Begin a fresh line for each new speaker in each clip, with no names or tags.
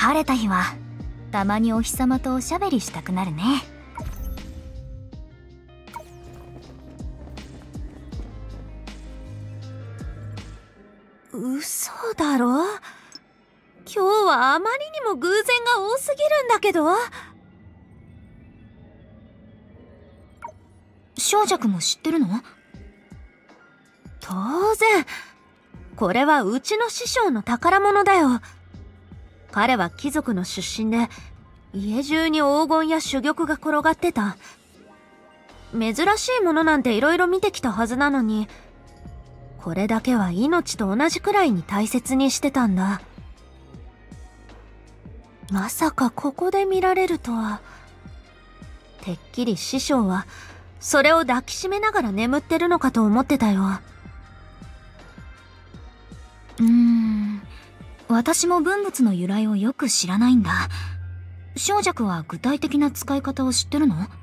晴れた日はたまにお日様とおしゃべりしたくなるね。
嘘だろ？今日はあまりにも偶然が多すぎるんだけど。
翔太くんも知ってるの？
当然。これはうちの師匠の宝物だよ。彼は貴族の出身で、家中に黄金や珠玉が転がってた。珍しいものなんて色々見てきたはずなのに、これだけは命と同じくらいに大切にしてたんだ。まさかここで見られるとは。てっきり師匠は、それを抱きしめながら眠ってるのかと思ってたよ。
私も文物の由来をよく知らないんだ。翔太くんは具体的な使い方を知ってるの？
は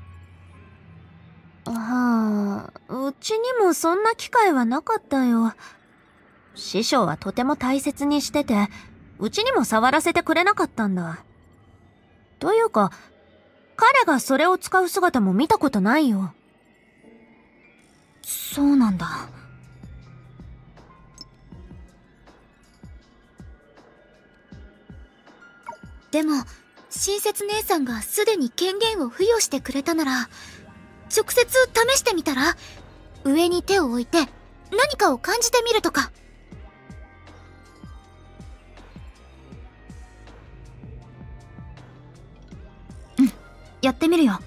あ、うちにもそんな機会はなかったよ。師匠はとても大切にしてて、うちにも触らせてくれなかったんだ。というか、彼がそれを使う姿も見たことないよ。
そうなんだ。
でも、親切姉さんがすでに権限を付与してくれたなら、直接試してみたら？上に手を置いて何かを感じてみるとか。
やってみるよ。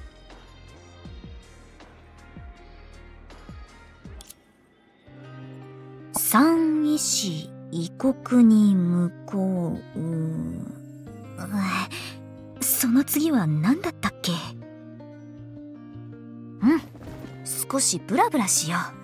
三医師異国に向こう。その次は何だったっけ？少しブラブラしよう。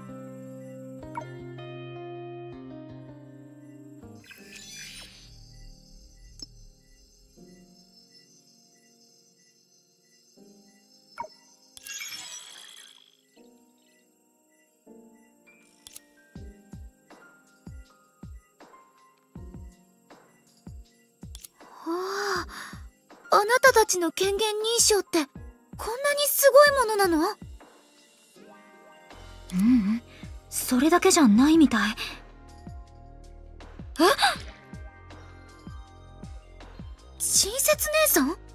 あなたたちの権限認証ってこんなにすごいものなの？
それだけじゃないみたい。
親切姉さん？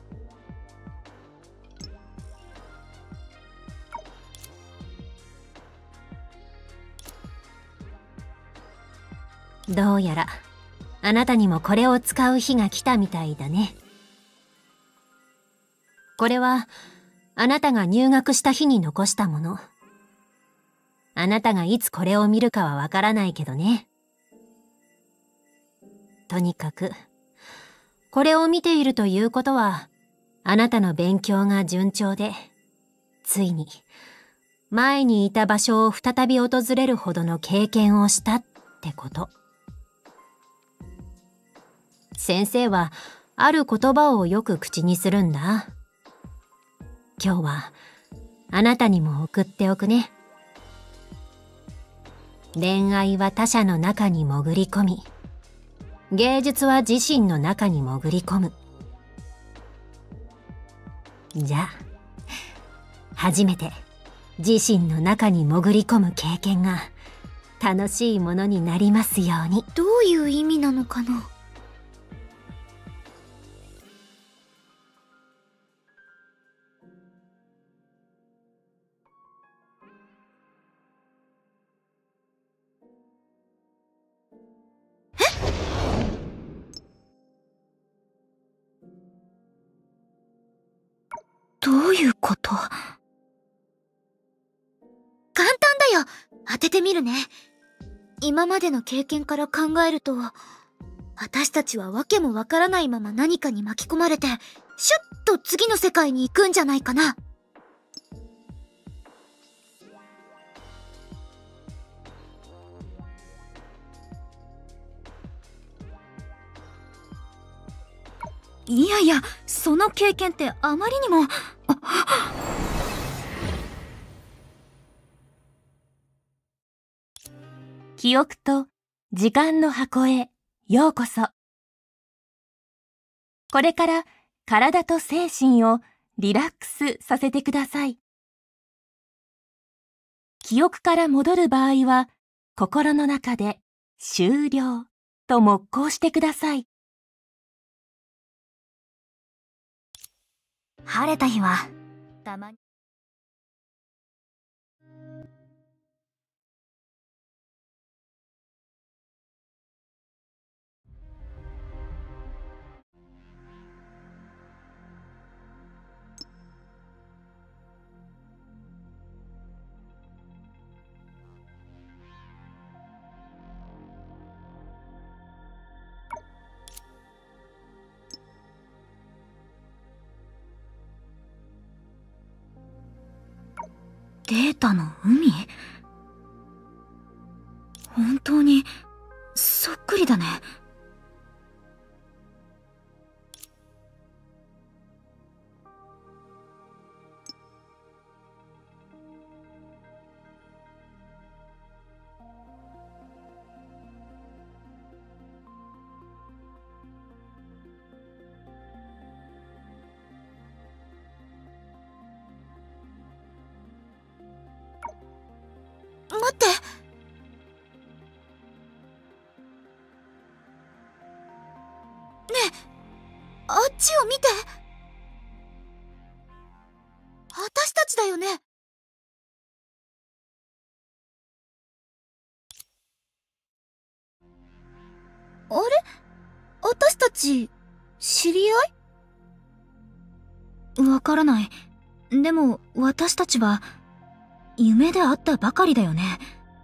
どうやら、あなたにもこれを使う日が来たみたいだね。これは、あなたが入学した日に残したもの。あなたがいつこれを見るかはわからないけどね。とにかく、これを見ているということは、あなたの勉強が順調で、ついに、前にいた場所を再び訪れるほどの経験をしたってこと。先生は、ある言葉をよく口にするんだ。今日は、あなたにも送っておくね。恋愛は他者の中に潜り込み、芸術は自身の中に潜り込む。じゃあ、初めて自身の中に潜り込む経験が楽しいものになりますように。
どういう意味なのかな？
どういうこと？
簡単だよ。当ててみるね。今までの経験から考えると、私たちはわけもわからないまま何かに巻き込まれて、シュッと次の世界に行くんじゃないかな。
いやいや、その経験ってあまりにも。
記憶と時間の箱へようこそ。
これから体と精神をリラックスさせてください。記憶から戻る場合は、心の中で終了と默考してください。
晴れた日は、たまに。データの海？本当に、そっくりだね。
待って。ねえ、あっちを見て。私たちだよね。あれ？私たち、知り合い？
わからない。でも、私たちは、夢で会ったばかりだよね。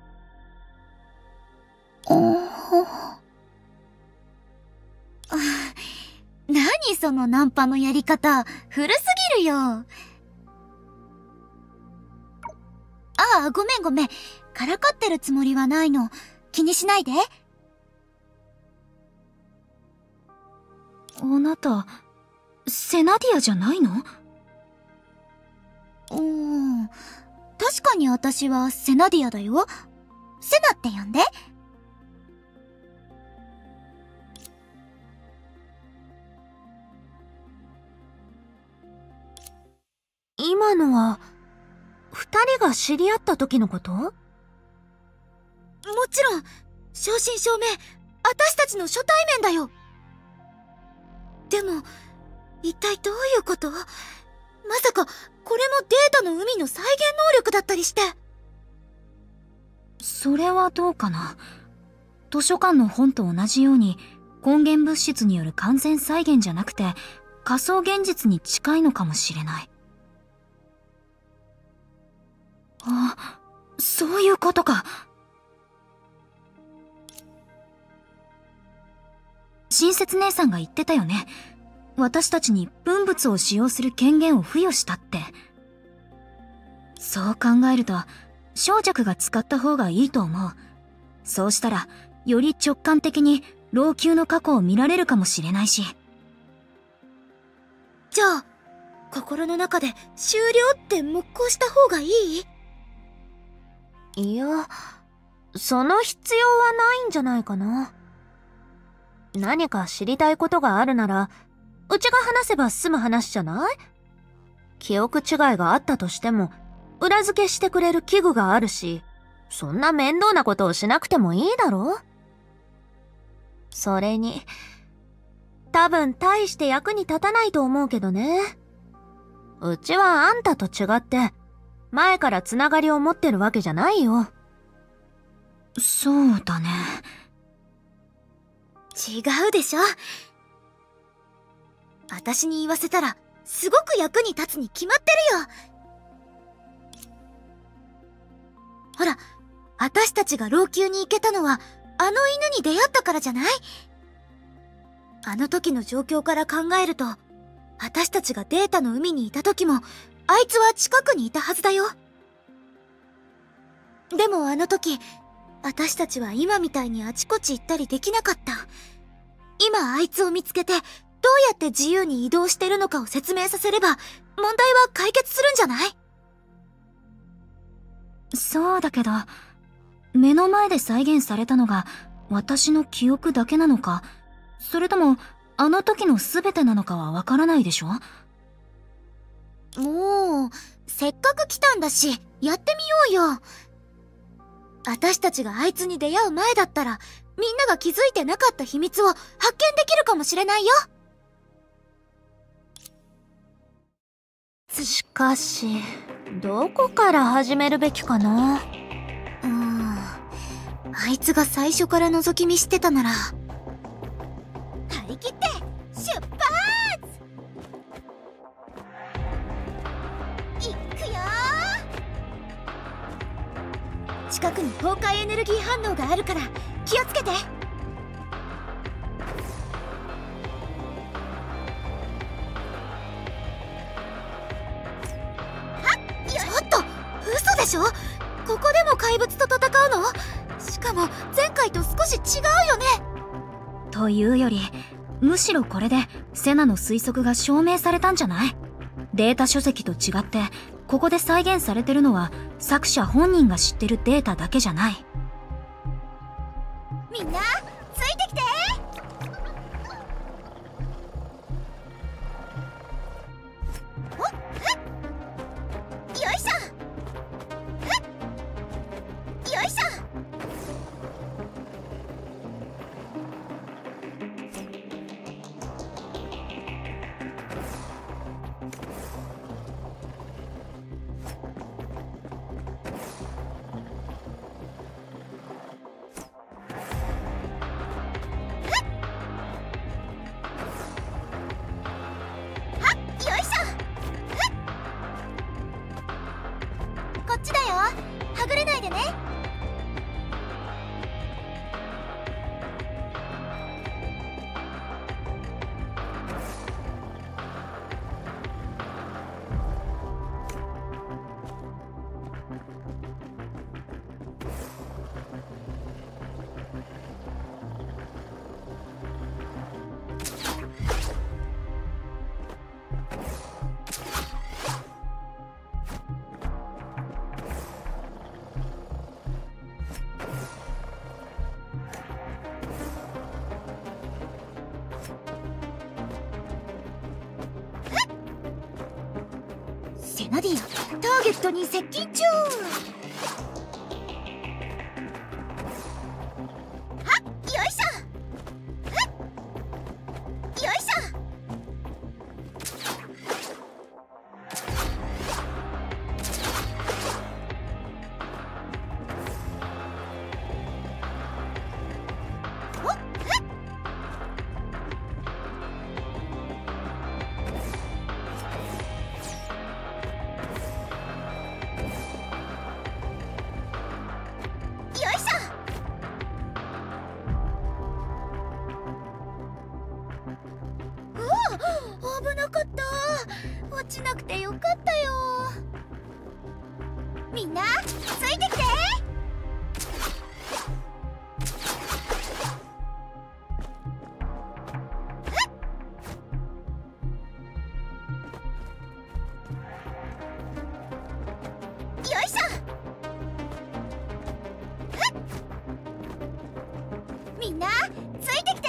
何そのナンパのやり方、古すぎるよ。ああ、ごめんごめん。からかってるつもりはないの。気にしないで。
あなた、セナディアじゃないの？
確かに私はセナディアだよ。セナって呼んで。
今のは、二人が知り合った時のこと？
もちろん、正真正銘、私たちの初対面だよ。でも、一体どういうこと？まさか、これもデータの海の再現能力だったりして。
それはどうかな。図書館の本と同じように、根源物質による完全再現じゃなくて、仮想現実に近いのかもしれない。あ、そういうことか。親切姉さんが言ってたよね。私たちに文物を使用する権限を付与したって。そう考えると、小弱が使った方がいいと思う。そうしたら、より直感的に老朽の過去を見られるかもしれないし。
じゃあ、心の中で終了って黙考した方がいい？
いや、その必要はないんじゃないかな。何か知りたいことがあるなら、うちが話せば済む話じゃない？記憶違いがあったとしても、裏付けしてくれる器具があるし、そんな面倒なことをしなくてもいいだろ？それに、多分大して役に立たないと思うけどね。うちはあんたと違って、前からつながりを持ってるわけじゃないよ。
そうだね。
違うでしょ。私に言わせたら、すごく役に立つに決まってるよ。ほら、私たちが老朽に行けたのは、あの犬に出会ったからじゃない？あの時の状況から考えると、私たちがデータの海にいた時も、あいつは近くにいたはずだよ。でもあの時、私たちは今みたいにあちこち行ったりできなかった。今あいつを見つけて、どうやって自由に移動してるのかを説明させれば、問題は解決するんじゃない？
そうだけど、目の前で再現されたのが私の記憶だけなのか、それともあの時の全てなのかはわからないでしょ？
もうせっかく来たんだしやってみようよ。私たちがあいつに出会う前だったらみんなが気づいてなかった秘密を発見できるかもしれないよ。
しかしどこから始めるべきかな。
あいつが最初から覗き見してたなら、張り切って出発！いくよー。近くに崩壊エネルギー反応があるから気をつけて。ちょっと嘘でしょ？ここでも怪物と戦うの？しかも前回と少し違うよね。
というより、むしろこれでセナの推測が証明されたんじゃない？データ書籍と違ってここで再現されてるのは作者本人が知ってるデータだけじゃない。
みんなついてきて。おっ、よいしょ。よいしょ。こっちだよ。はぐれないでね。セナディア、ターゲットに接近中。はっ、よいしょ。はっ、よいしょ。おっ、はっ。危なかった。落ちなくてよかったよ。みんなついてきて。よいしょ。みんなついてきて。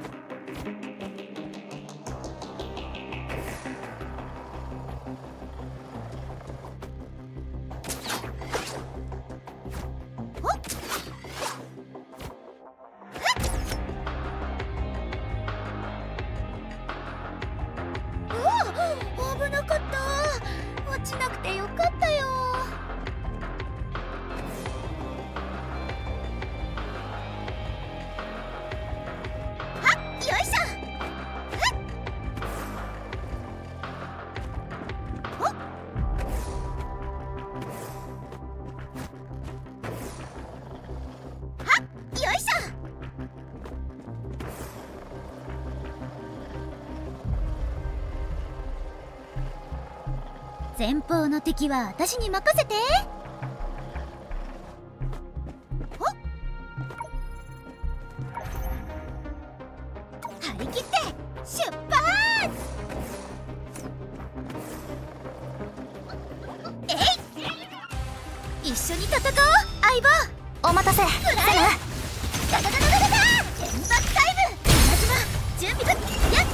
危なかった。落ちなくてよかったよ。はっ、よいしょ。はっ。おっ。はっ、よいしょ。前方の敵は私に任せて。ほっ。張り切って出発。一緒に戦おう、相棒。
お待たせ。
フライ。ガガガガガガガ。原爆タイム。稲妻準備。やっ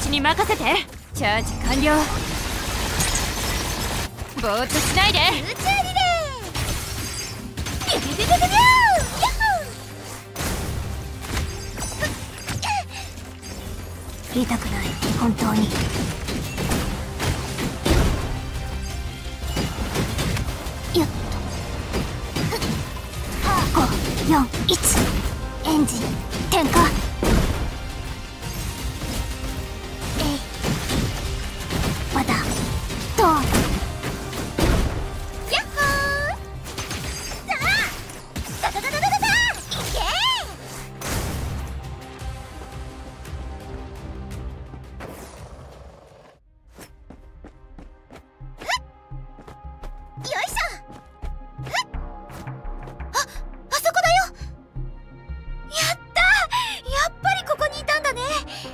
私に任せて。チャージ完了。ぼーっとしないで。
フューチャーリレー。ビュビュビュビュビュビュー。ヤッホー。
言いたくない、本当に。
よっと。5、4、1。エンジン点火。まだドーン。ヤッホー。さあ、ダダダダダダダ、いけー。よいしょ。あそこだよ。やったー。やっぱりここにいたんだね。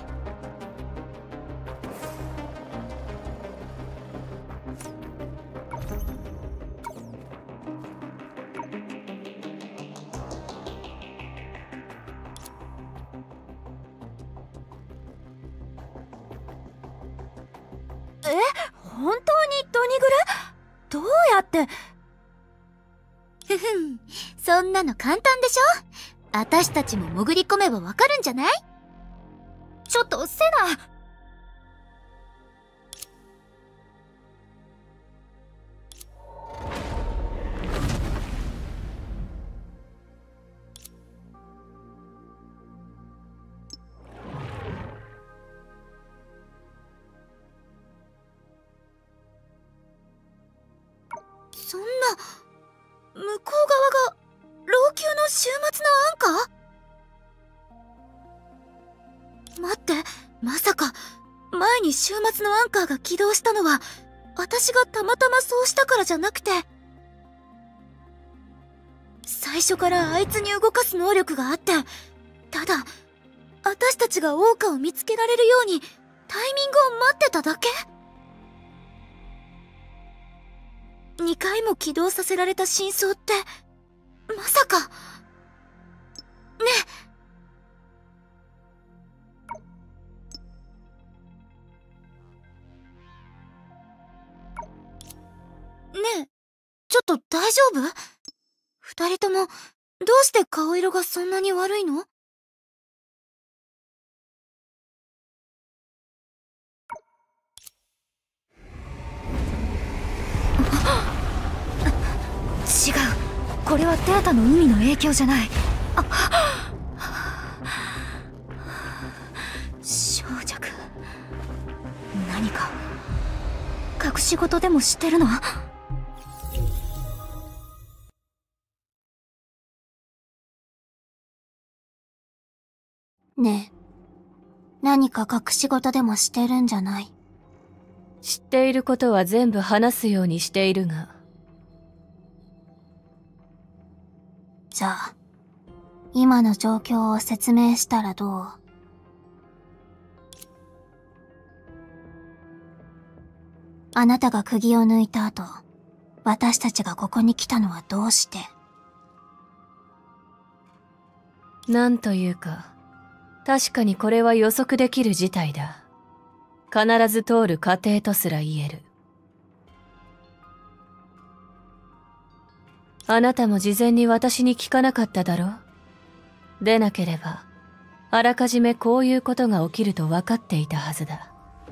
本当にドニグル？どうやって？
ふふん、そんなの簡単でしょ。私たちも潜り込めばわかるんじゃない？
ちょっとセナ。
そんな、向こう側が老朽の終末のアンカー？待って、まさか前に終末のアンカーが起動したのは私がたまたまそうしたからじゃなくて、最初からあいつに動かす能力があって、ただ私たちがオオカを見つけられるようにタイミングを待ってただけ？2回も起動させられた真相って、まさか。ねえ、ちょっと大丈夫？二人とも、どうして顔色がそんなに悪いの？
違う、これはデータの海の影響じゃない。小弱、何か隠し事でもしてるの？
ねえ、何か隠し事でもしてるんじゃない？
知っていることは全部話すようにしているが。
じゃあ、今の状況を説明したらどう？あなたが釘を抜いた後、私たちがここに来たのはどうして？
なんというか、確かにこれは予測できる事態だ。必ず通る過程とすら言える。あなたも事前に私に聞かなかっただろう？でなければ、あらかじめこういうことが起きると分かっていたはずだ。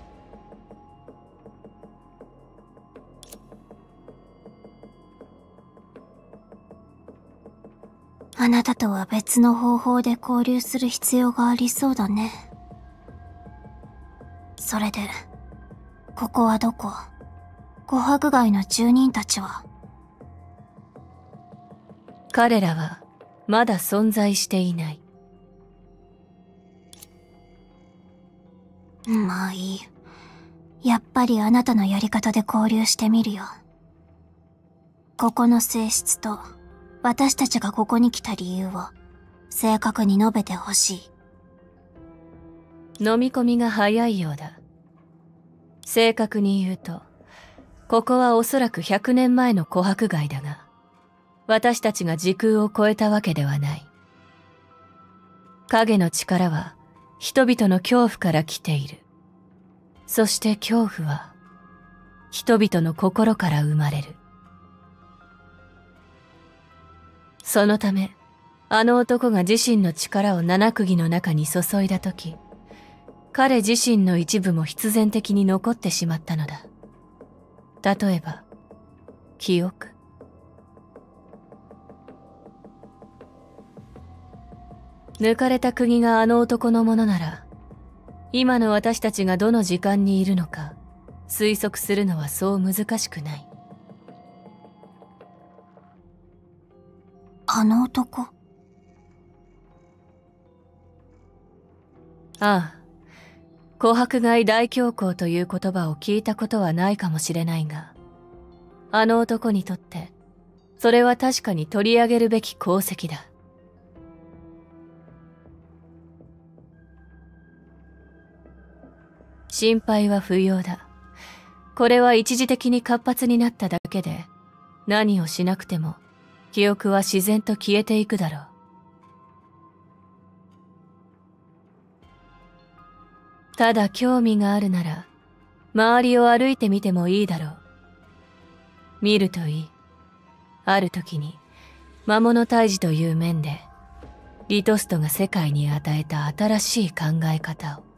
あなたとは別の方法で交流する必要がありそうだね。それで、ここはどこ？琥珀街の住人たちは？
彼らはまだ存在していない。
まあいい。やっぱりあなたのやり方で交流してみるよ。ここの性質と、私たちがここに来た理由を、正確に述べてほし
い。飲み込みが早いようだ。正確に言うと、ここはおそらく100年前の琥珀街だが、私たちが時空を超えたわけではない。影の力は人々の恐怖から来ている。
そして恐怖は人々の心から生まれる。そのため、あの男が自身の力を七釘の中に注いだとき、彼自身の一部も必然的に残ってしまったのだ。例えば、記憶。抜かれた釘があの男のものなら、今の私たちがどの時間にいるのか推測するのはそう難しくない。
あの男。
ああ、琥珀街大凶行という言葉を聞いたことはないかもしれないが、あの男にとってそれは確かに取り上げるべき功績だ。心配は不要だ。これは一時的に活発になっただけで、何をしなくても記憶は自然と消えていくだろう。ただ興味があるなら、周りを歩いてみてもいいだろう。見るといい。ある時に、魔物退治という面で、リトストが世界に与えた新しい考え方を。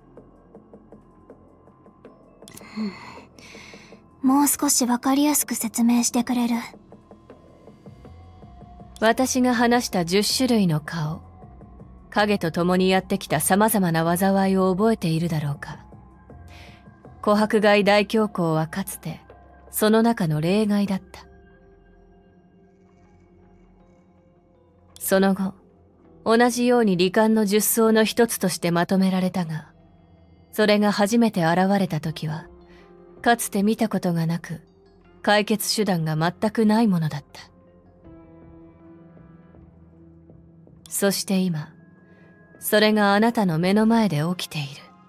もう少しわかりやすく説明してくれる？
私が話した10種類の顔、影と共にやってきた様々な災いを覚えているだろうか。琥珀街大凶行はかつて、その中の例外だった。その後、同じように罹患の術草の一つとしてまとめられたが、それが初めて現れた時は、かつて見たことがなく、解決手段が全くないものだった。そして今、それがあなたの目の前で起きている。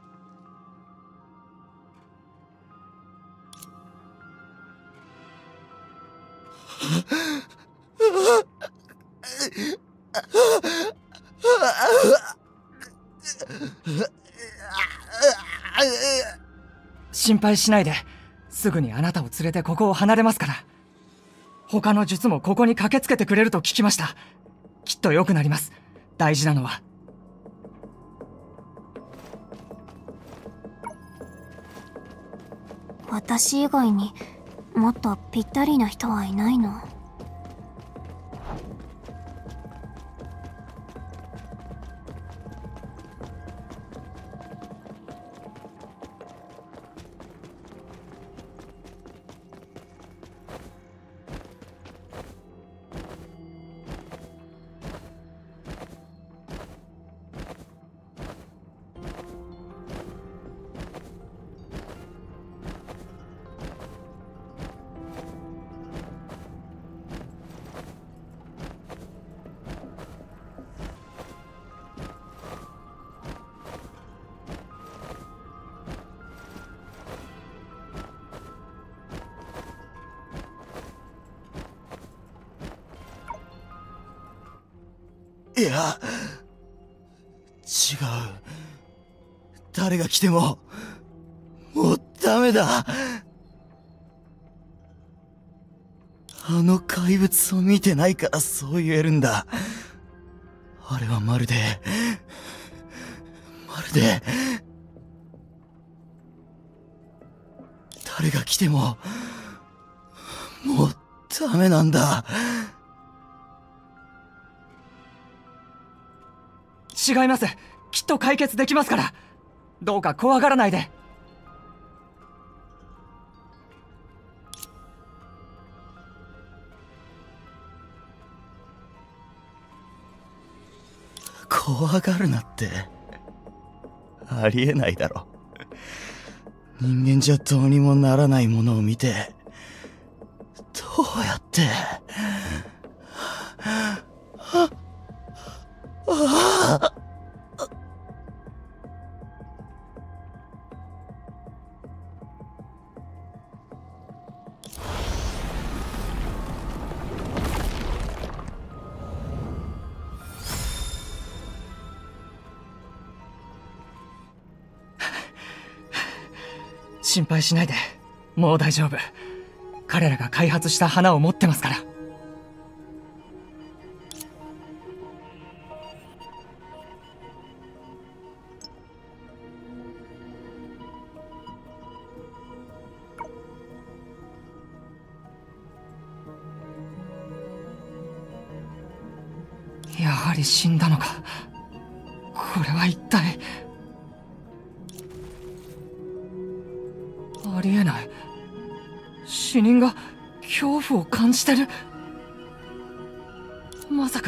心配しないで、すぐにあなたを連れてここを離れますから。他の術もここに駆けつけてくれると聞きました。きっと良くなります。大事なのは。
私以外にもっとぴったりな人はいないの？
いや、違う。誰が来ても、もうダメだ。あの怪物を見てないからそう言えるんだ。あれはまるで、誰が来ても、もうダメなんだ。
違います。きっと解決できますから。どうか怖がらないで。
怖がるなって、ありえないだろ。人間じゃどうにもならないものを見て、どうやって、
心配しないで。もう大丈夫。彼らが開発した花を持ってますから。やはり死んだのか。これは一体。ありえない。死人が恐怖を感じてる。まさか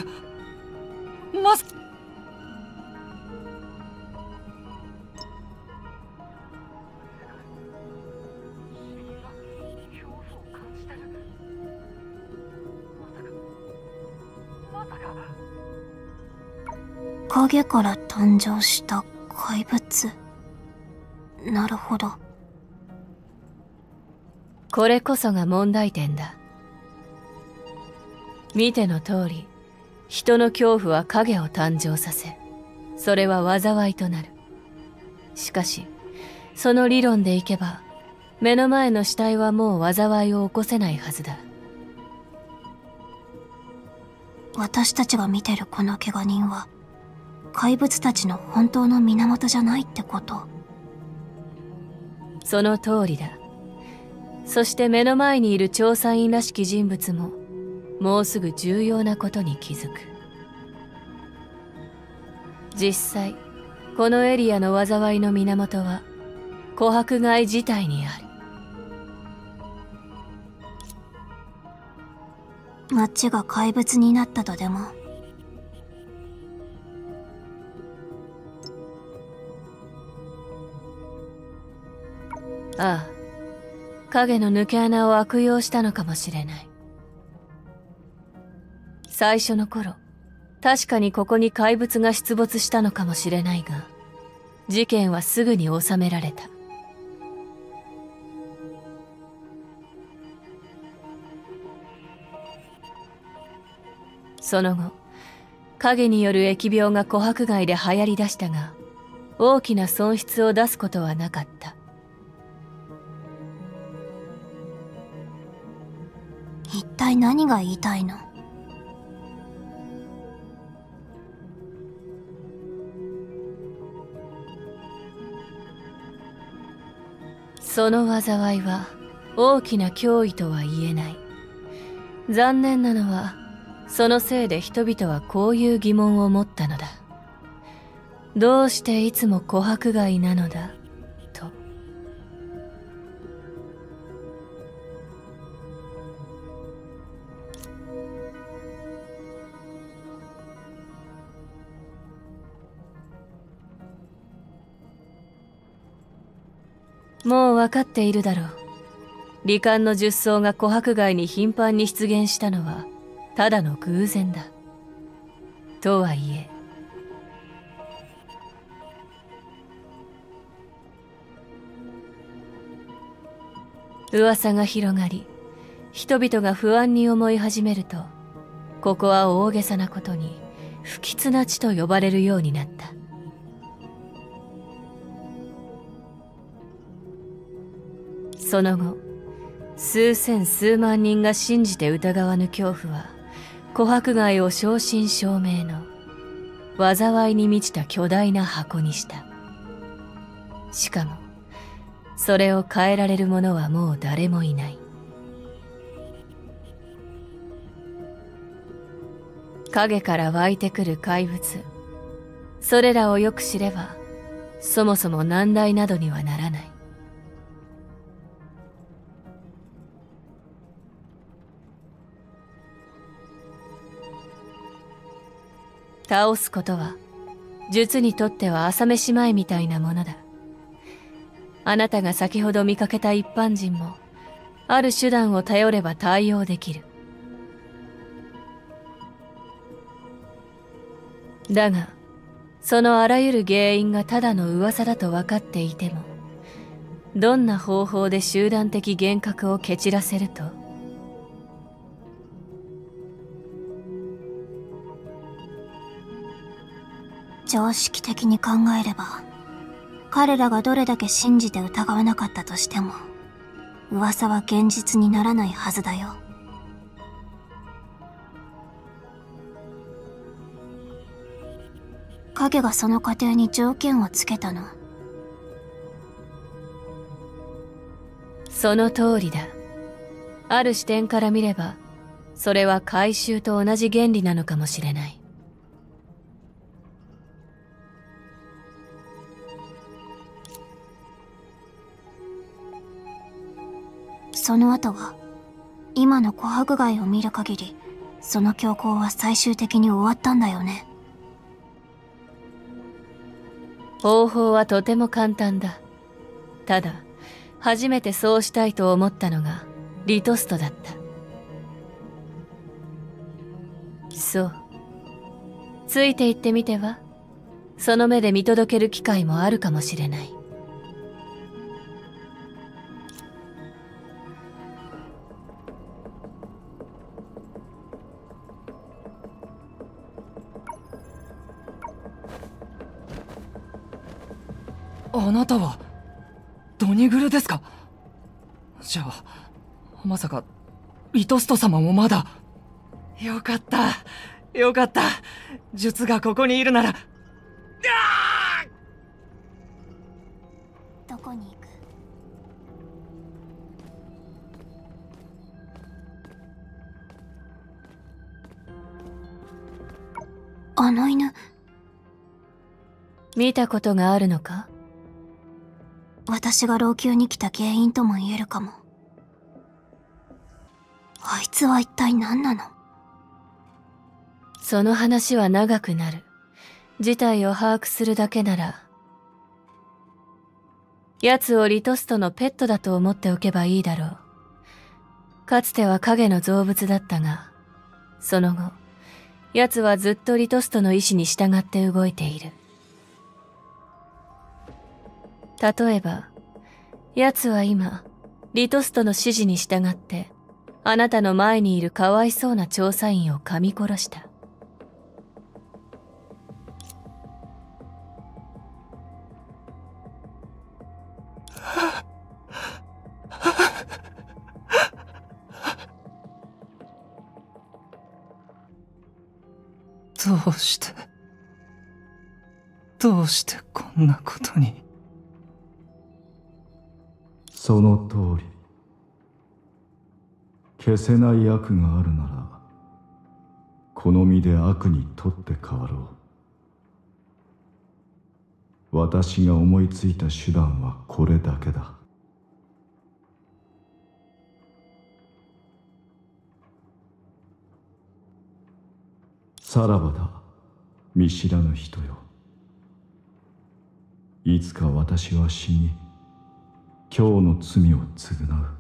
影から誕生した怪物。なるほど。
これこそが問題点だ。見ての通り、人の恐怖は影を誕生させ、それは災いとなる。しかし、その理論でいけば、目の前の死体はもう災いを起こせないはずだ。
私たちが見てるこの怪我人は、怪物たちの本当の源じゃないってこと。
その通りだ。そして目の前にいる調査員らしき人物も、もうすぐ重要なことに気づく。実際、このエリアの災いの源は、琥珀街自体にある。
街が怪物になったとでも。
ああ、影の抜け穴を悪用したのかもしれない。最初の頃、確かにここに怪物が出没したのかもしれないが、事件はすぐに収められた。その後、影による疫病が琥珀街で流行り出したが、大きな損失を出すことはなかった。
一体何が言いたいの？
その災いは大きな脅威とは言えない。残念なのは、そのせいで人々はこういう疑問を持ったのだ。どうしていつも琥珀街なのだと。もう分かっているだろう。罹患の術草が琥珀街に頻繁に出現したのはただの偶然だ。とはいえ、噂が広がり、人々が不安に思い始めると、ここは大げさなことに不吉な地と呼ばれるようになった。その後、数千数万人が信じて疑わぬ恐怖は、琥珀街を正真正銘の災いに満ちた巨大な箱にした。しかも、それを変えられる者はもう誰もいない。影から湧いてくる怪物、それらをよく知れば、そもそも難題などにはならない。倒すことは、術にとっては朝飯前みたいなものだ。あなたが先ほど見かけた一般人も、ある手段を頼れば対応できる。だが、そのあらゆる原因がただの噂だと分かっていても、どんな方法で集団的幻覚を蹴散らせると？
常識的に考えれば、
彼らがどれだけ信じて疑わなかったとしても、噂は現実にならないはずだよ。影がその過程に条件をつけたの。
その通りだ。ある視点から見れば、それは回収と同じ原理なのかもしれない。
その後は、今の琥珀街を見る限り、その強行は最終的に終わったんだよね。
方法はとても簡単だ。ただ、初めてそうしたいと思ったのがリトストだった。そう。ついて行ってみては。その目で見届ける機会もあるかもしれない。
あなたはドニグルですか？じゃあまさかリトスト様もまだ。よかったよかった。術がここにいるなら。
どこに行く？あの犬、
見たことがあるのか？
私が老朽に来た原因とも言えるかも。あいつは一体何なの？
その話は長くなる。事態を把握するだけなら、奴をリトストのペットだと思っておけばいいだろう。かつては影の造物だったが、その後、奴はずっとリトストの意志に従って動いている。例えば、奴は今、リトストの指示に従って、あなたの前にいるかわいそうな調査員を噛み殺した。
どうしてこんなことに。
その通り。消せない悪があるなら、この身で悪に取って代わろう。私が思いついた手段はこれだけだ。さらばだ、見知らぬ人よ。いつか私は死に、今日の罪を償う。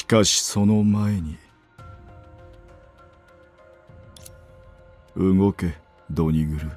しかしその前に動け、ドニグル。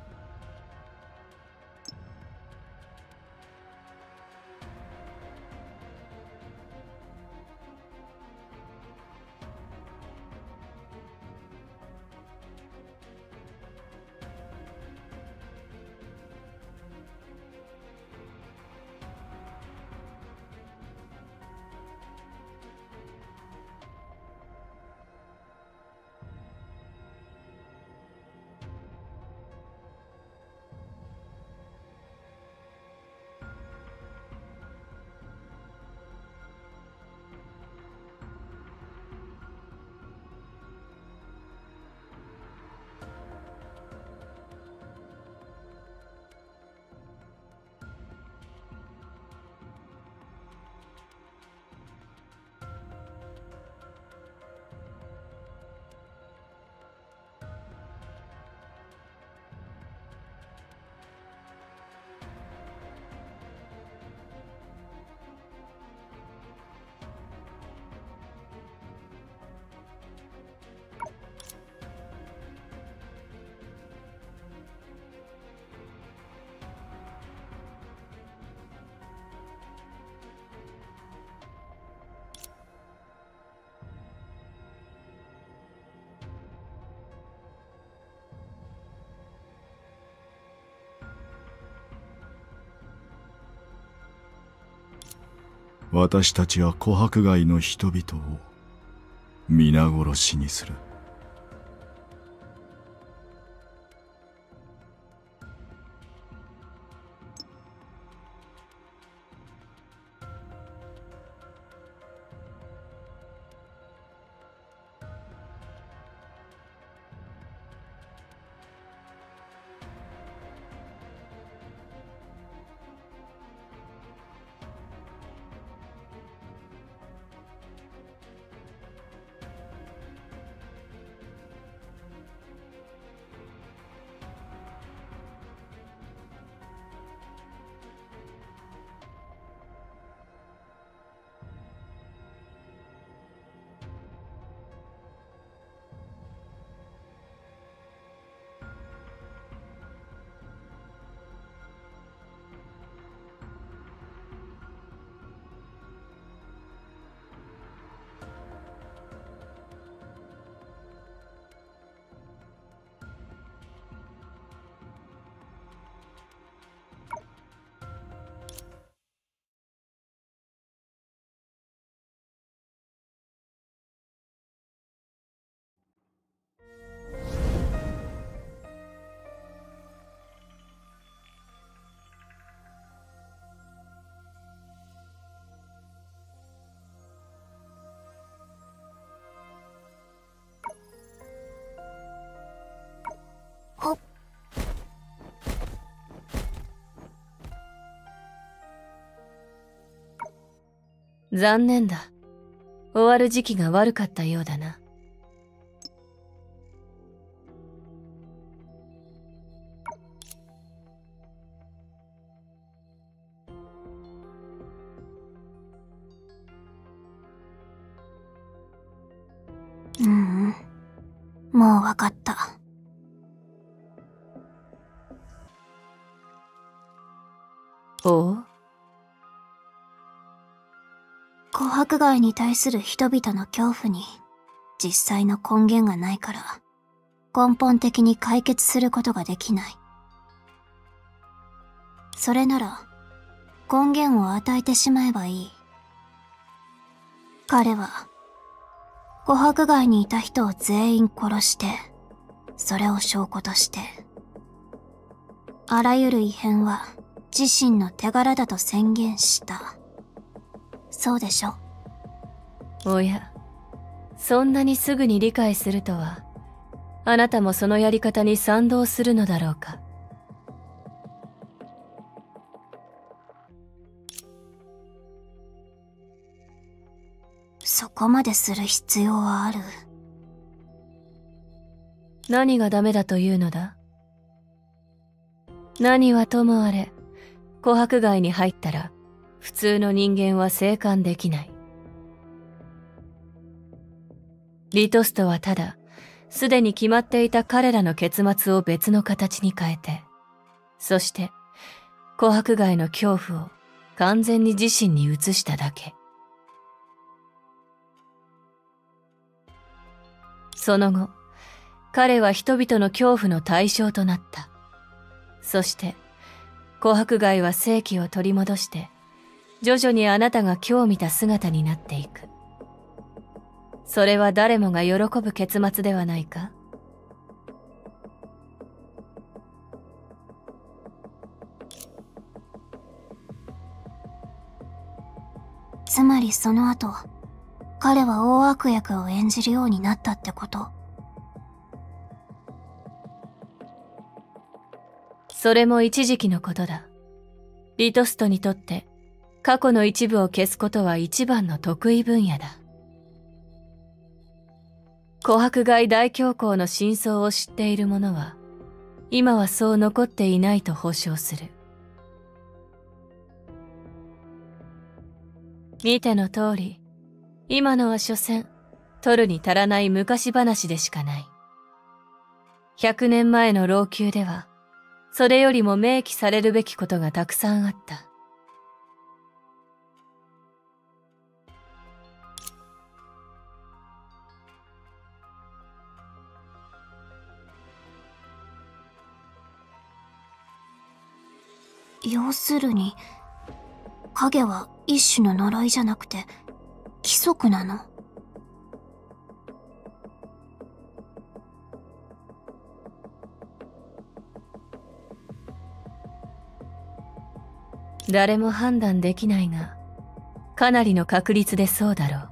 私たちは琥珀街の人々を皆殺しにする。
残念だ。終わる時期が悪かったようだな。
もうわかった。
おう？
琥珀街に対する人々の恐怖に実際の根源がないから根本的に解決することができない。それなら根源を与えてしまえばいい。彼は琥珀街にいた人を全員殺して、それを証拠として、あらゆる異変は自身の手柄だと宣言した。そうでしょ？
おや、そんなにすぐに理解するとは、あなたもそのやり方に賛同するのだろうか。
そこまでする必要はある？
何がダメだというのだ？何はともあれ、琥珀街に入ったら、普通の人間は生還できない。 リトストはただ、すでに決まっていた彼らの結末を別の形に変えて、そして、琥珀街の恐怖を完全に自身に移しただけ。その後、彼は人々の恐怖の対象となった。そして、琥珀街は生気を取り戻して、徐々にあなたが今日見た姿になっていく。それは誰もが喜ぶ結末ではないか？
つまりその後、彼は大悪役を演じるようになったってこと？
それも一時期のことだ。リトストにとって過去の一部を消すことは一番の得意分野だ。琥珀街大恐慌の真相を知っている者は、今はそう残っていないと保証する。見ての通り、今のは所詮、取るに足らない昔話でしかない。100年前の老朽では、それよりも明記されるべきことがたくさんあった。
要するに、影は一種の呪いじゃなくて、規則なの？
誰も判断できないが、かなりの確率でそうだろ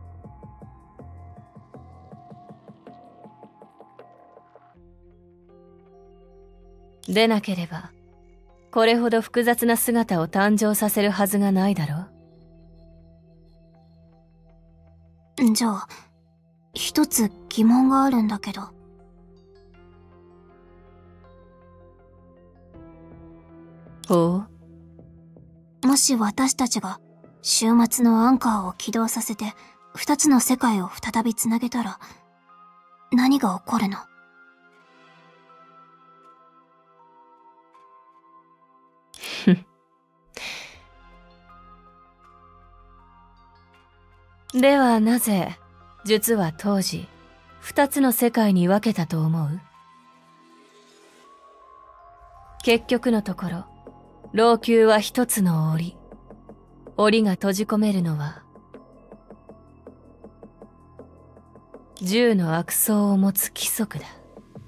う。でなければ、これほど複雑な姿を誕生させるはずがないだろ
う。じゃあ、一つ疑問があるんだけど。
ほう？
もし私たちが終末のアンカーを起動させて二つの世界を再びつなげたら何が起こるの？
ではなぜ、術は当時、二つの世界に分けたと思う？結局のところ、老朽は一つの檻。檻が閉じ込めるのは、10の悪相を持つ規則だ。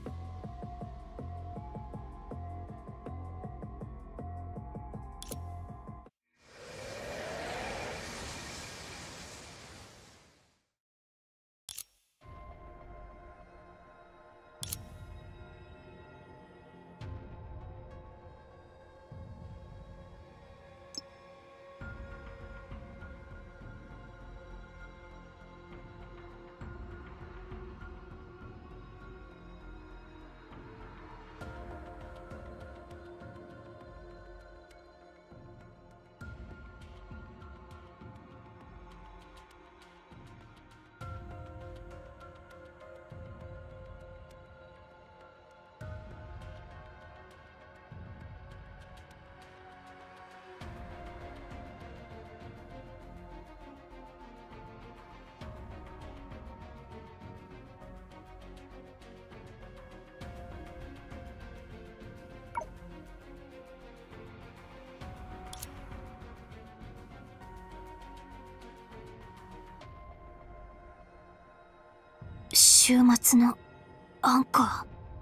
終末のアンカ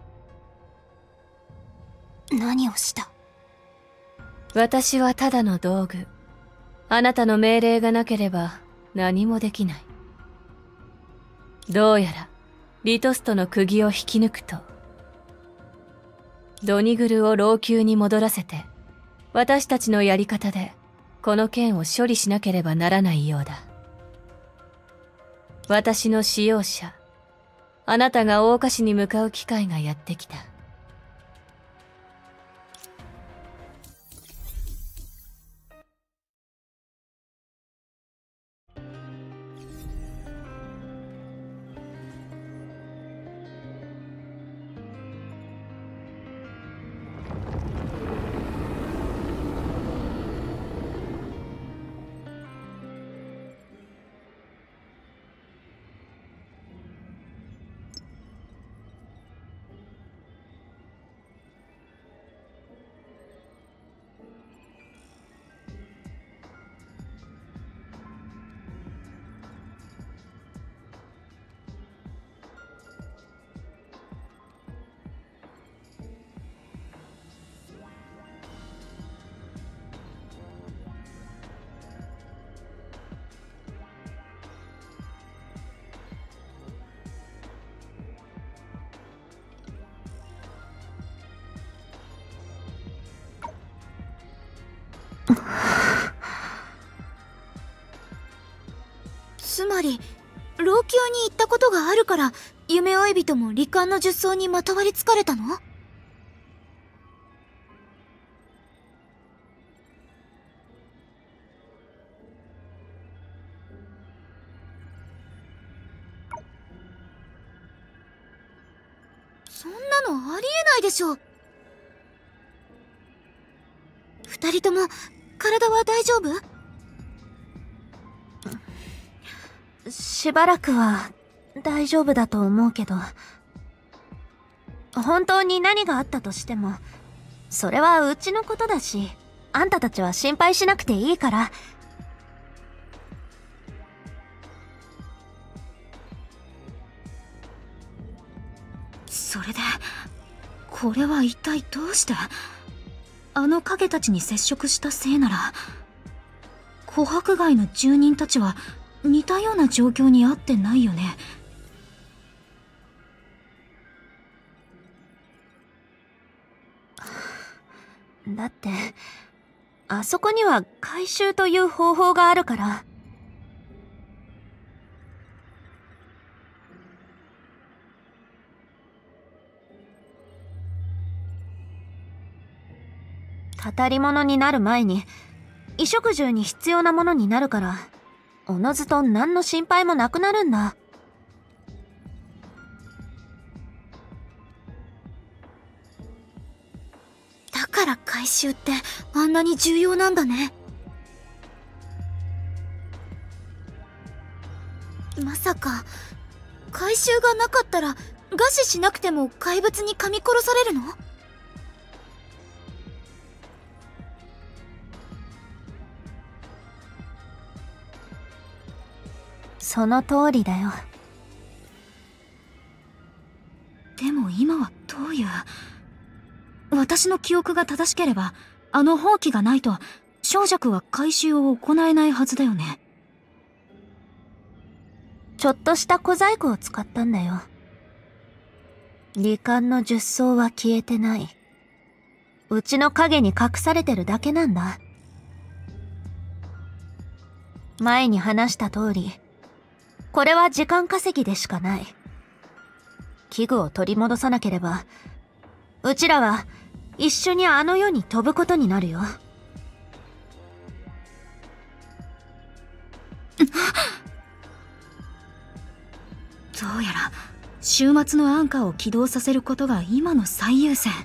ー。何をした？
私はただの道具。あなたの命令がなければ何もできない。どうやら、リトストの釘を引き抜くと、ドニグルを老朽に戻らせて、私たちのやり方で、この件を処理しなければならないようだ。私の使用者、あなたが大岡市に向かう機会がやってきた。
つまり老宮に行ったことがあるから夢追い人も罹患の術草にまとわりつかれたの？そんなのありえないでしょ。二人とも体は大丈夫？
しばらくは大丈夫だと思うけど、本当に何があったとしても、それはうちのことだし、あんたたちは心配しなくていいから。
それで、これは一体どうして？あの影たちに接触したせいなら、琥珀街の住人たちは似たような状況にあってないよね。
だって、あそこには回収という方法があるから。たたり物になる前に衣食住に必要なものになるから、おのずと何の心配もなくなるんだ。
だから回収ってあんなに重要なんだね。まさか回収がなかったら餓死しなくても怪物に噛み殺されるの？
その通りだよ。
でも今はどういう…私の記憶が正しければ、あの放棄がないと小弱は回収を行えないはずだよね。
ちょっとした小細工を使ったんだよ。罹患の術草は消えてない。うちの影に隠されてるだけなんだ。前に話した通り、これは時間稼ぎでしかない。器具を取り戻さなければ、うちらは一緒にあの世に飛ぶことになるよ。
どうやら週末のアンカーを起動させることが今の最優先。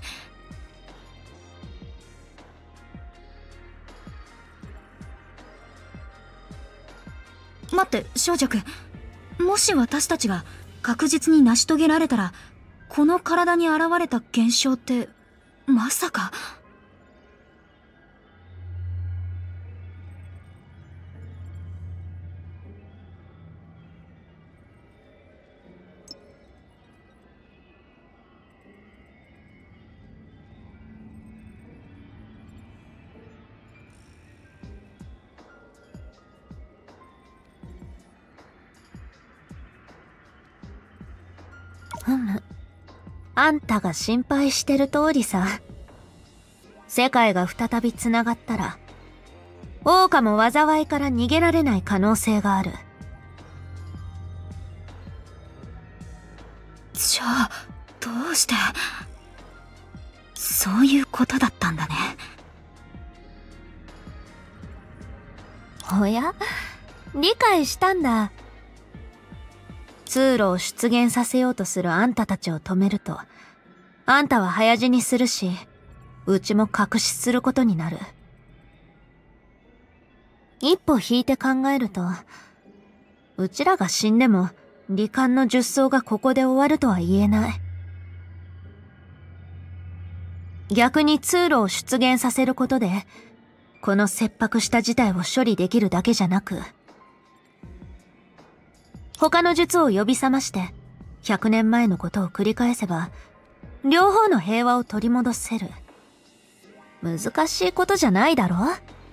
待って、小弱。もし私たちが確実に成し遂げられたら、この体に現れた現象って、まさか…
あんたが心配してる通りさ。世界が再び繋がったら、桜花も災いから逃げられない可能性がある。
じゃあ、どうして…そういうことだったんだね。
おや？理解したんだ。通路を出現させようとするあんたたちを止めると、あんたは早死にするし、うちも隠しすることになる。一歩引いて考えると、うちらが死んでも罹患の術草がここで終わるとは言えない。逆に通路を出現させることで、この切迫した事態を処理できるだけじゃなく、他の術を呼び覚まして、100年前のことを繰り返せば、両方の平和を取り戻せる。難しいことじゃないだろ？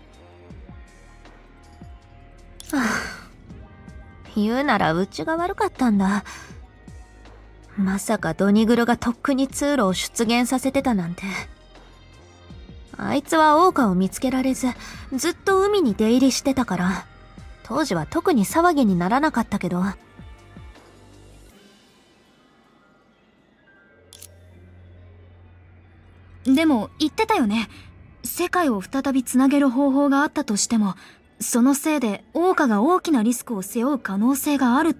言うならうちが悪かったんだ。まさかドニグルがとっくに通路を出現させてたなんて。 あいつはオオカを見つけられず、ずっと海に出入りしてたから、当時は特に騒ぎにならなかったけど。
でも言ってたよね。世界を再びつなげる方法があったとしても、そのせいでオオカが大きなリスクを背負う可能性があるって。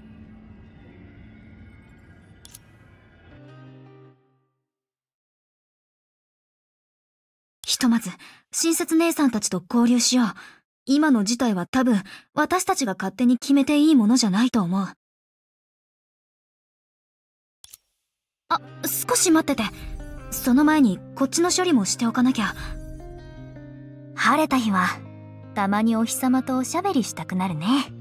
ひとまず親切姉さんたちと交流しよう。今の事態は多分私たちが勝手に決めていいものじゃないと思う。あ、少し待ってて。その前にこっちの処理もしておかなきゃ。
晴れた日はたまにお日様とおしゃべりしたくなるね。